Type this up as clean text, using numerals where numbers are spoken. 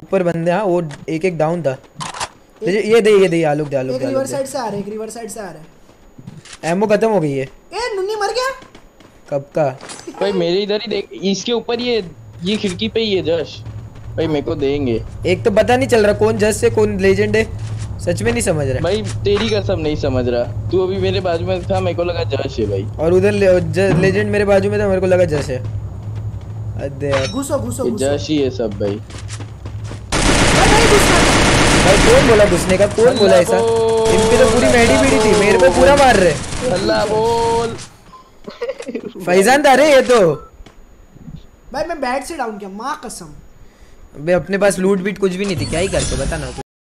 ऊपर बंदे। हाँ वो एक एक डाउन था। ये दे आलोक दे आलोक एक दे रिवर आलोक साइड से आ रहा है, एक रिवर साइड से आ रहा है। एमो खत्म हो गई है। ए नुन्नी मर गया। कब का? भाई मेरे इधर ही देख, इसके ऊपर ये खिड़की पे ही है जश। भाई मेरे को देंगे। एक तो पता नहीं चल रहा कौन जज से कौन लेजेंड है, सच में नहीं समझ रहा। भाई तेरी कसम नहीं समझ रहा, तू अभी मेरे बाजू में था, मेरे को लगा जश है भाई। और उधर लेजेंड मेरे बाजू में था, मेरे को लगा जज है। अरे यार घुसो घुसो ये घुसो। जश ही है सब भाई। भाई नहीं घुसना था। भाई कौन बोला घुसने का, कौन बोला ऐसा? इनकी तो पूरी मेडी पीड़ी थी, मेरे को पूरा मार रहे। अल्लाह बोल। फैजान था रे ये तो। भाई मैं बैट से डाउन किया, माँ कसम। बे अपने पास लूट बीट कुछ भी नहीं थी, क्या ही करते बता ना।